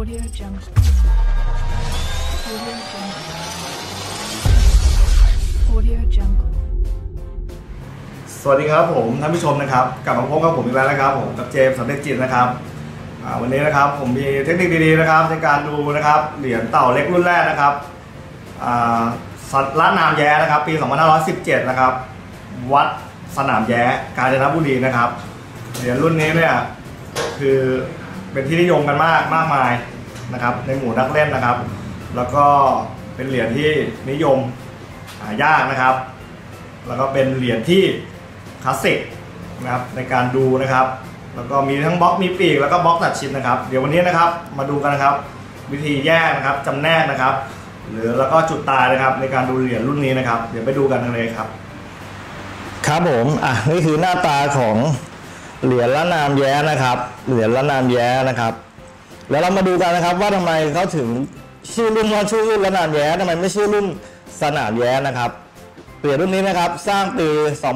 Audio Jungle. Audio Jungle. Audio Jungle. สวัสดีครับผมท่านผู้ชมนะครับกลับมาพบกับผมอีกแล้วนะครับผมกับเจมส์สำเร็จจิตนะครับวันนี้นะครับผมมีเทคนิคดีๆนะครับในการดูนะครับเหรียญเต่าเล็กรุ่นแรกนะครับละนามแย้นะครับปี 2517 นะครับวัดสนามแย้กาญจนบุรีนะครับเหรียญรุ่นนี้เนี่ยคือเป็นที่นิยมกันมากมายนะครับในหมู่นักเล่นนะครับแล้วก็เป็นเหรียญที่นิยมหายากนะครับแล้วก็เป็นเหรียญที่คลาสสิกนะครับในการดูนะครับแล้วก็มีทั้งบล็อกมีปีกแล้วก็บล็อกตัดชิ้นนะครับเดี๋ยววันนี้นะครับมาดูกันนะครับวิธีแยกนะครับจำแนกนะครับหรือแล้วก็จุดตายนะครับในการดูเหรียญรุ่นนี้นะครับเดี๋ยวไปดูกันเลยครับครับผมนี่คือหน้าตาของเหรียญละนามแย้นะครับเหรียญละนามแย้นะครับแล้วเรามาดูกันนะครับว่าทำไมเขาถึงชื่อรุ่นว่าชื่อรุ่นละนามแย้ทำไมไม่ชื่อรุ่นสนามแย้นะครับเหรียญรุ่นนี้นะครับสร้างปี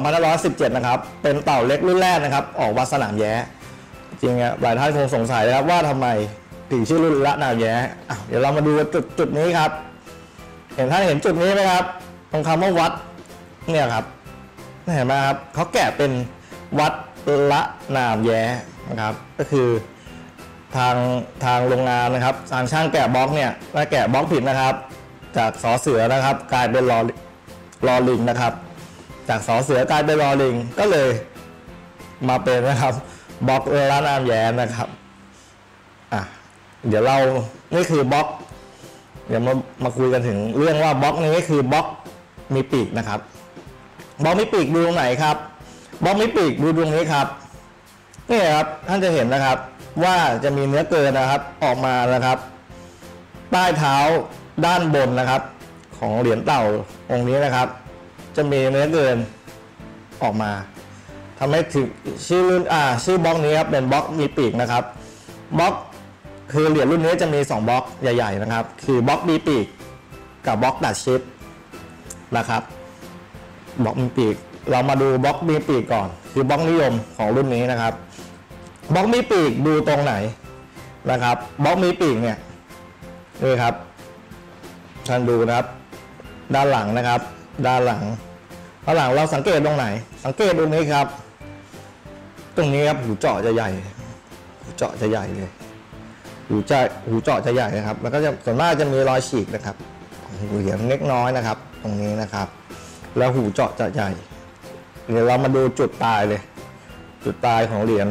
2517 นะครับเป็นเต่าเล็กรุ่นแรกนะครับออกวัดสนามแย้จริงๆหลายท่านคงสงสัยนะครับว่าทำไมถึงชื่อรุ่นละนามแย้เดี๋ยวเรามาดูจุดนี้ครับเห็นจุดนี้ไหมครับตรงคำว่าวัดเนี่ยครับเห็นไหมครับเขาแกะเป็นวัดละนามแย้นะครับก็คือทางโรงงานนะครับทางช่างแกะบล็อกเนี่ยถ้าแกะบล็อกผิดนะครับจากสอเสือนะครับกลายเป็นลอลิงนะครับจากสอเสือกลายเป็นลอลิงก็เลยมาเป็นนะครับบล็อกละนามแย้นะครับเดี๋ยวนี่คือบล็อกเดี๋ยวมาคุยกันถึงเรื่องว่าบล็อกนี้คือบล็อกมีปีกนะครับบล็อกมีปีกดูตรงไหนครับบล็อกมีปีกดูตรงนี้ครับนี่ครับท่านจะเห็นนะครับว่าจะมีเนื้อเกินนะครับออกมานะครับใต้เท้าด้านบนนะครับของเหรียญเต่าองค์นี้นะครับจะมีเนื้อเกินออกมาทำให้ถึงชื่อบล็อกนี้ครับเป็นบล็อกมีปีกนะครับบล็อกคือเหรียญรุ่นนี้จะมี2บล็อกใหญ่ๆนะครับคือบล็อกมีปีกกับบล็อกดัดชิปนะครับบล็อกมีปีกเรามาดูบล็อกมีปีกก่อนคือบล็อกนิยมของรุ่นนี้นะครับบล็อกมีปีกดูตรงไหนนะครับบล็อกมีปีกเนี่ยนี่ครับท่านดูนะครับด้านหลังนะครับด้านหลังเราสังเกตตรงไหนสังเกตตรงนี้ครับตรงนี้ครับหูเจาะจะใหญ่หูเจาะจะใหญ่เลยหูเจาะจะใหญ่นะครับแล้วก็จะส่วนมากจะมีรอยฉีกนะครับเหรียญเล็กน้อยนะครับตรงนี้นะครับแล้วหูเจาะจะใหญ่เดี๋ยวเรามาดูจุดตายเลยจุดตายของเหรียญ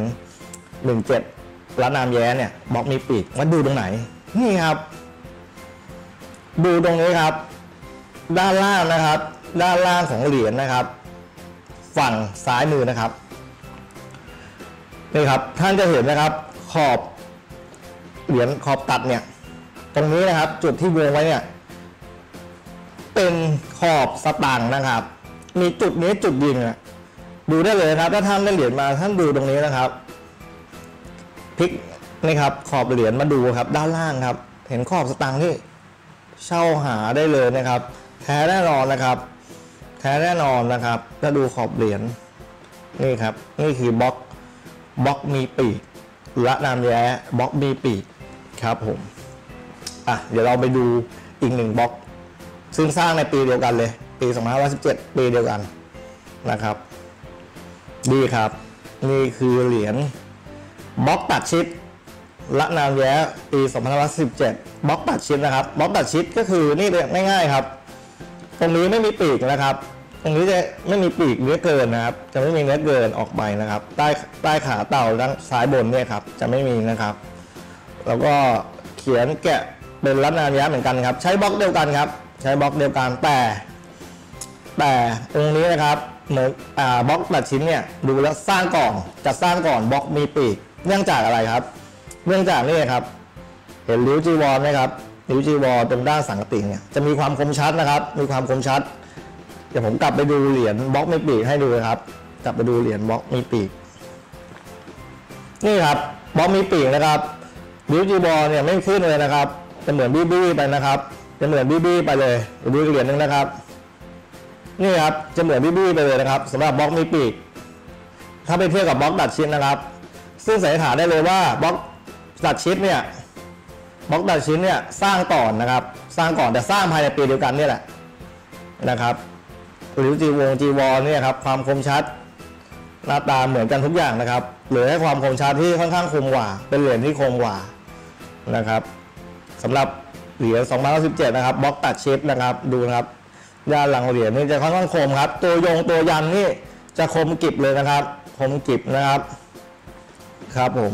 17ละนามแย้เนี่ยบล็อกมีปีกมาดูตรงไหนนี่ครับดูตรงนี้ครับด้านล่างนะครับด้านล่างของเหรียญนะครับฝั่งซ้ายมือนะครับนี่ครับท่านจะเห็นนะครับขอบเหรียญขอบตัดเนี่ยตรงนี้นะครับจุดที่วงไว้เนี่ยเป็นขอบสตางค์นะครับมีจุดนี้จุดยิงดูได้เลยครับถ้าท่านได้เหรียญมาท่านดูตรงนี้นะครับพลิกนี่ครับขอบเหรียญมาดูครับด้านล่างครับเห็นขอบสตางค์ที่เช่าหาได้เลยนะครับแท้แน่นอนนะครับแท้แน่นอนนะครับถ้าดูขอบเหรียญนี่ครับนี่คือบล็อกมีปีกละนามแย้บล็อกมีปีกครับผมเดี๋ยวเราไปดูอีก1บล็อกซึ่งสร้างในปีเดียวกันเลยปี2517ปีเดียวกันนะครับดีครับนี่คือเหรียญบล็อกตัดชิปละนามแย้ปี2517บล็อกตัดชิปนะครับบล็อกตัดชิปก็คือนี่ง่ายๆครับตรงนี้ไม่มีปีกนะครับตรงนี้จะไม่มีปีกเนื้อเกินนะครับจะไม่มีเนื้อเกินออกไปนะครับใต้ขาเต่าด้านซ้ายบนเนี่ยครับจะไม่มีนะครับแล้วก็เขียนแกะเป็นละนามแย้เหมือนกันครับใช้บล็อกเดียวกันครับใช้บล็อกเดียวกันแต่ตรงนี้นะครับเหมือนบล็อกตัดชิ้นเนี่ยดูแล้วสร้างก่อนบล็อกมีปีกเนื่องจากอะไรครับเนื่องจากนี่ครับเห็นริ้วจีวรไหมครับริ้วจีวรตรงด้านสังกติเนี่ยจะมีความคมชัดนะครับมีความคมชัดเดี๋ยวผมกลับไปดูเหรียญบล็อกมีปีกให้ดูครับกลับไปดูเหรียญบล็อกมีปีกนี่ครับบล็อกมีปีกนะครับริ้วจีวรเนี่ยไม่ขึ้นเลยนะครับจะเหมือนบี้ไปนะครับจะเหมือนบี้ไปเลยดูเหรียญนึงนะครับนี่ครับจะเหมือนบี้ไปเลยนะครับสำหรับบล็อกมีปีกถ้าไปเทียบกับบล็อกดัดชิ้นนะครับซึ่งสันนิษฐานได้เลยว่าบล็อกตัดชิปเนี่ยบล็อกตัดชิ้นเนี่ยสร้างก่อนนะครับสร้างก่อนแต่สร้างภายในปีเดียวกันนี่แหละนะครับหรือจีวรเนี่ยครับความคมชัดหน้าตาเหมือนกันทุกอย่างนะครับเหลือให้ความคมชัดที่ค่อนข้างคมกว่าเป็นเหรียญที่คมกว่านะครับสำหรับเหรียญ2017นะครับบล็อกตัดชิปนะครับดูนะครับด้านหลังเหรียญนี่จะค่อนข้างคมครับตัวยันนี่จะคมกริบเลยนะครับคมกริบนะครับครับผม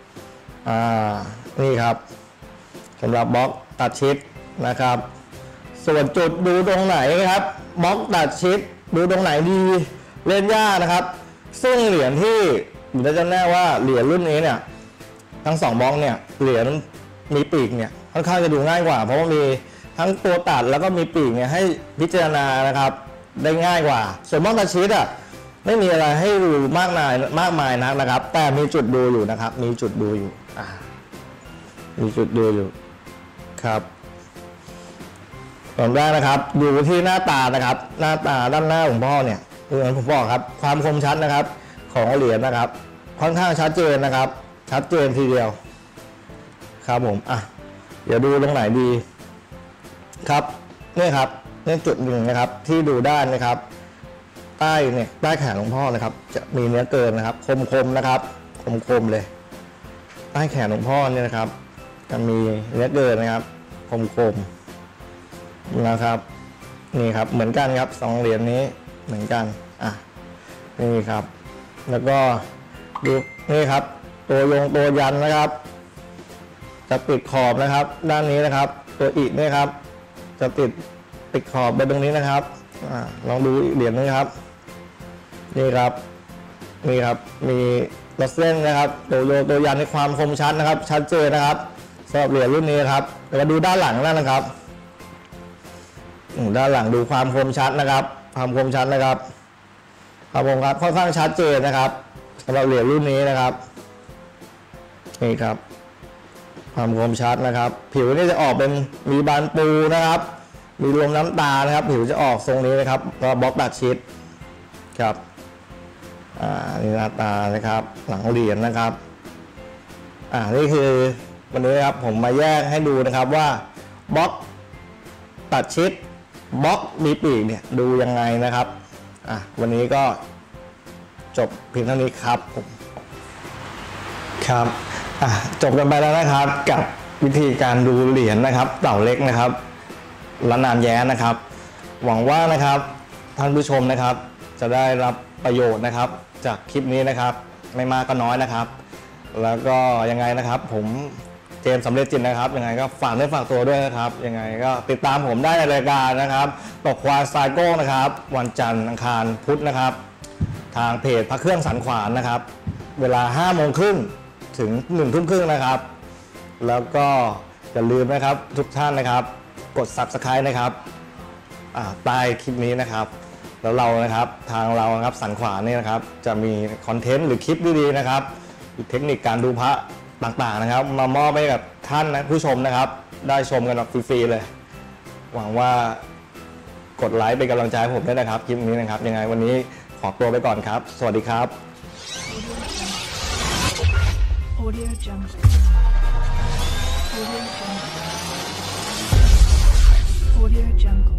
นี่ครับสำหรับบล็อกตัดชิปนะครับส่วนจุดดูตรงไหนครับบล็อกตัดชิปดูตรงไหนดีเล่นยากนะครับซึ่งเหรียญที่ผมจะแน่ว่าเหรียญรุ่นนี้เนี่ยทั้ง2บล็อกเนี่ยเหรียญมีปีกเนี่ยค่อนข้างจะดูง่ายกว่าเพราะว่ามีทั้งตัวตัดแล้วก็มีปีกเนี่ยให้พิจารณานะครับได้ง่ายกว่าส่วนบล็อกตัดชิปไม่มีอะไรให้ดูมากมายนะครับแต่มีจุดดูอยู่นะครับมีจุดดูอยู่มีจุดดูอยู่ครับตอนแรกนะครับดูที่หน้าตานะครับหน้าตาด้านหน้าของพ่อเนี่ยอย่างผมบอกครับความคมชัดนะครับของเหรียญนะครับค่อนข้างชัดเจนนะครับชัดเจนทีเดียวครับผมเดี๋ยวดูตรงไหนดีครับนี่ครับนี่จุดหนึ่งนะครับที่ดูด้านนะครับใต้แขนหลวงพ่อนะครับจะมีเนื้อเกินนะครับคมนะครับคมเลยใต้แขนหลวงพ่อเนี่ยนะครับจะมีเนื้อเกินนะครับคมนะครับนี่ครับเหมือนกันครับ2เหรียญนี้เหมือนกันนี่ครับแล้วก็ดูนี่ครับตัวยันนะครับจะปิดขอบนะครับด้านนี้นะครับตัวอีกนี่ครับจะปิดขอบไปตรงนี้นะครับลองดูเหรียญนี้ครับนี่ครับมีลักเส้นนะครับตัวยันในความคมชัดนะครับชัดเจนนะครับสำหรับเหรียญรุ่นนี้ครับมาดูด้านหลังนะครับด้านหลังดูความคมชัดนะครับความคมชัดนะครับครับผมครับค่อนข้างชัดเจนนะครับสำหรับเหรียญรุ่นนี้นะครับนี่ครับความคมชัดนะครับผิวนี่จะออกเป็นมีบานปูนะครับมีรวมน้ำตานะครับผิวจะออกทรงนี้นะครับก็บล็อกตัดชิดครับนี่หน้าตานะครับหลังเหรียญนะครับนี่คือวันนี้ครับผมมาแยกให้ดูนะครับว่าบล็อกตัดชิดบล็อกมีปีกเนี่ยดูยังไงนะครับวันนี้ก็จบเพียงเท่านี้ครับผมครับจบกันไปแล้วนะครับกับวิธีการดูเหรียญนะครับเต่าเล็กนะครับละนามแย้นะครับ หวังว่านะครับท่านผู้ชมนะครับจะได้รับประโยชน์นะครับจากคลิปนี้นะครับไม่มากก็น้อยนะครับแล้วก็ยังไงนะครับผมเจมส์สำเร็จจิตนะครับยังไงก็ฝากเนื้อฝากตัวด้วยนะครับยังไงก็ติดตามผมได้ในรายการนะครับตกควายสายโก้นะครับวันจันทร์อังคารพุธนะครับทางเพจพระเครื่องสันขวานนะครับเวลา 5:30 นถึง 1:30 นนะครับแล้วก็อย่าลืมนะครับทุกท่านนะครับกด Subscribe นะครับใต้คลิปนี้นะครับแล้วเรานะครับทางเรานะครับสันขวานนี่นะครับจะมีคอนเทนต์หรือคลิปดีๆนะครับเทคนิคการดูพระต่างๆนะครับมามอบให้กับท่านนะผู้ชมนะครับได้ชมกันแบบฟรีๆเลยหวังว่ากดไลค์เป็นกำลังใจให้ผมด้วยนะครับคลิปนี้นะครับยังไงวันนี้ขอตัวไปก่อนครับสวัสดีครับ Audio Jungle. Audio Jungle. Audio Jungle.